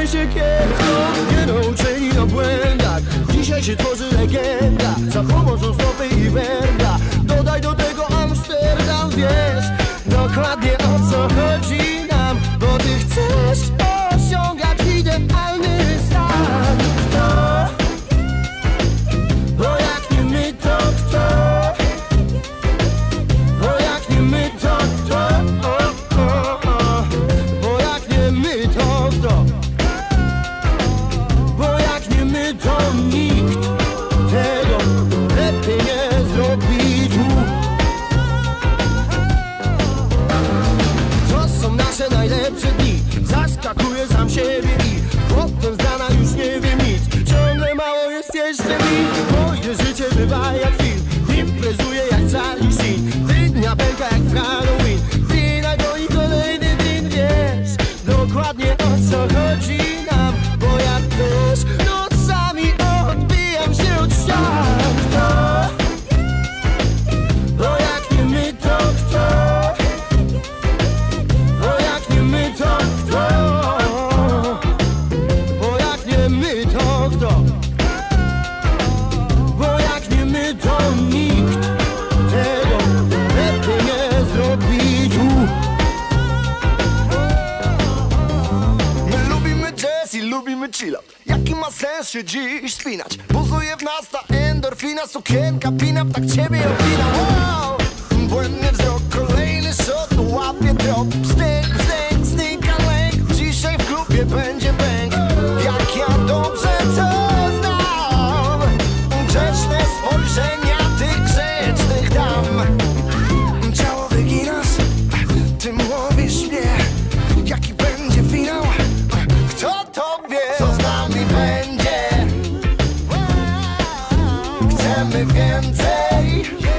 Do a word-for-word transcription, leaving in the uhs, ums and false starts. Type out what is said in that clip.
bawimy się kiepsko, nie nauczeni na błędach. Dzisiaj się tworzy legenda, za pomocą stopy i węgla. Dodaj do tego Amsterdam, wiesz dokładnie o co chodzi nam, bo ty chcesz osiągać idealny stan. Kto? Bo jak nie my, to kto? Bo jak nie my, to kto? O, o, o. Bo jak nie my, to kto? Bo jak nie my, to nikt tego lepiej nie zrobi tu. To są nasze najlepsze dni. Zaskakuję sam siebie i potem z rana już nie wiem nic. Ciągle mało jest jeszcze mi. Moje życie bywa jak film, imprezuję jak Charlie Sheen. Dnia pęka jak w Halloween. Wina goni kolejny dzień, wiesz dokładnie o co chodzi nam, bo ja też nocami odbijam się od ścian. Kto? Bo jak nie my, to kto? Bo jak nie my, to kto? Bo jak nie my, to kto? Bo jak nie my, to nikt tego lepiej nie zrobi tu. My lubimy jazz i lubimy chillout. Jaki ma sens się dziś spinać? Buzuje w nas ta endorfina, sukienka, pin-up, tak ciebie opina. Wow! Błędny wzrok, kolejny shot, łapie drop. Wstęk, wstęk, znika lęk. Dzisiaj w klubie będzie bęk. Jak ja dobrze to znam. Grzeczne spojrzenia tych grzecznych dam. Ciało wyginasz, ty mówisz mnie. Jaki będzie finał? Kto to wie? Co z nami będzie? Chcemy więcej.